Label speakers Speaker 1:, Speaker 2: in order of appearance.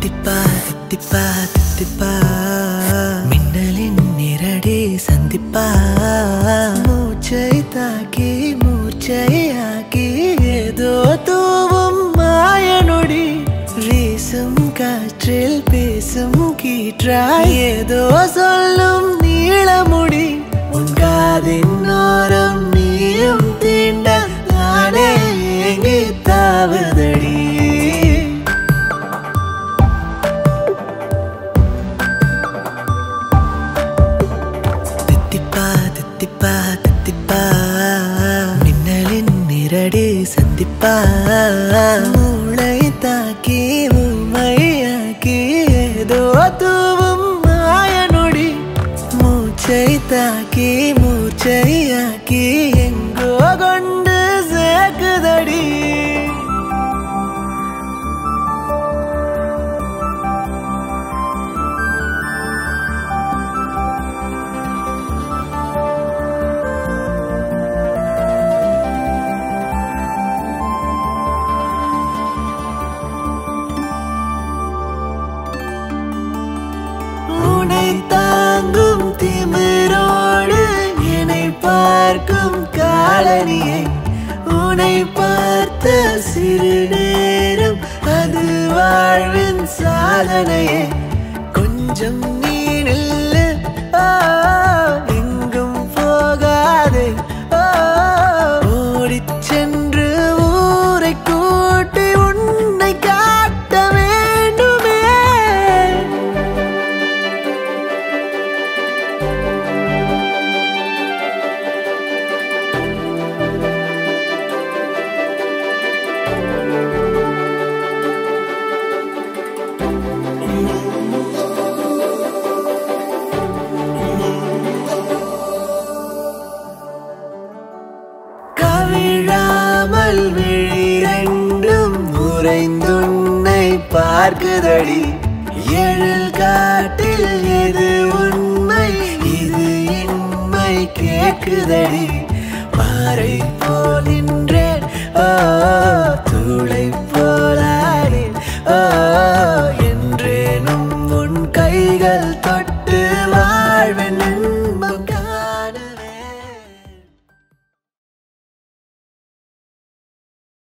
Speaker 1: தித்திப்பா தித்திப்பா தித்திப்பா மின்னலின் நிரடி சந்திப்பா மூச்சை தாக்கி மூச்சையாக்கி ஏதோ தூவும் மாயனொடி வீசும் காற்றில் பேசும் கீற்றாய் ஏதோ சொல்லும் நீளமுடி உன் காதின் ஓரம் நீயும் தீண்ட நானே ஏங்கி தாவுதடி தித்திப்பா தித்திப்பா தித்திப்பா மின்னலின் நிரடி சந்திப்பா மூளை தாக்கி ஊமையாக்கி ஏதோ தூவும் மாயனொடி மூச்சை தாக்கி மூச்சையாக்கி எங்கோ கொண்டு சேர்க்குதடி உன்னை தாங்கும் திமிரோடு என்னை பார்க்கும் காலனியை உன்னை பார்த்த சிறு நேரம் அது வாழ்வின் சாதனையே கொஞ்சம் நீ நில்லு எங்கும் போகாதே ஓடிச் சென்று ஊரை கூட்டி உன்னை காட்ட வேண்டுமே கவிழாமல் விழிரண்டும் உறைந்துன்னை பார்க்குதடி எழில் காட்டில் எது உண்மை இது இன்மை கேட்குதடி